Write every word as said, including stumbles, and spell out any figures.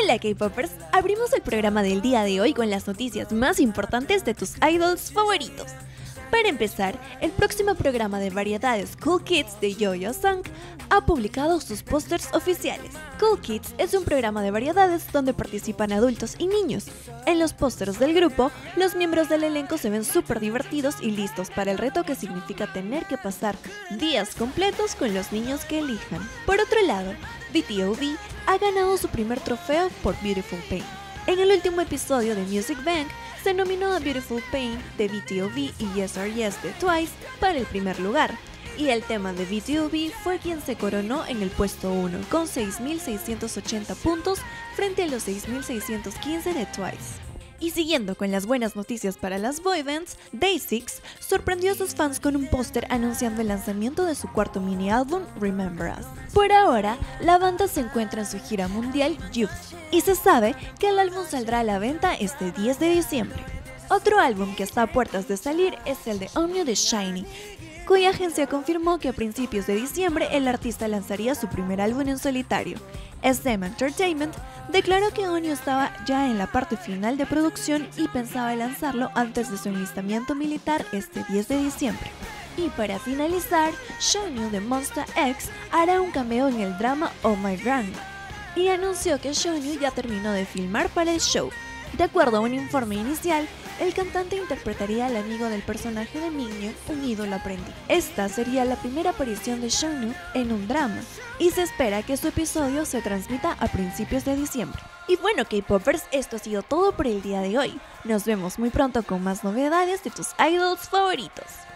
Hola K-Popers, abrimos el programa del día de hoy con las noticias más importantes de tus idols favoritos. Para empezar, el próximo programa de variedades Cool Kids de Yo-Yo Sung ha publicado sus pósters oficiales. Cool Kids es un programa de variedades donde participan adultos y niños. En los pósters del grupo, los miembros del elenco se ven súper divertidos y listos para el reto que significa tener que pasar días completos con los niños que elijan. Por otro lado, B T O B ha ganado su primer trofeo por Beautiful Pain. En el último episodio de Music Bank, se nominó a Beautiful Pain de B T O B y Yes or Yes de Twice para el primer lugar, y el tema de B T O B fue quien se coronó en el puesto uno con seis mil seiscientos ochenta puntos frente a los seis mil seiscientos quince de Twice. Y siguiendo con las buenas noticias para las boybands, Day six sorprendió a sus fans con un póster anunciando el lanzamiento de su cuarto mini álbum Remember Us. Por ahora, la banda se encuentra en su gira mundial Youth, y se sabe que el álbum saldrá a la venta este diez de diciembre. Otro álbum que está a puertas de salir es el de Onyo de SHINee, cuya agencia confirmó que a principios de diciembre el artista lanzaría su primer álbum en solitario. S M Entertainment declaró que Onyo estaba ya en la parte final de producción y pensaba lanzarlo antes de su enlistamiento militar este diez de diciembre. Y para finalizar, Shownu de Monsta X hará un cameo en el drama Oh My Grandma, y anunció que Shownu ya terminó de filmar para el show. De acuerdo a un informe inicial, el cantante interpretaría al amigo del personaje de Mingyu, un ídolo aprendiz. Esta sería la primera aparición de Shownu en un drama, y se espera que su episodio se transmita a principios de diciembre. Y bueno K-Popers, esto ha sido todo por el día de hoy. Nos vemos muy pronto con más novedades de tus idols favoritos.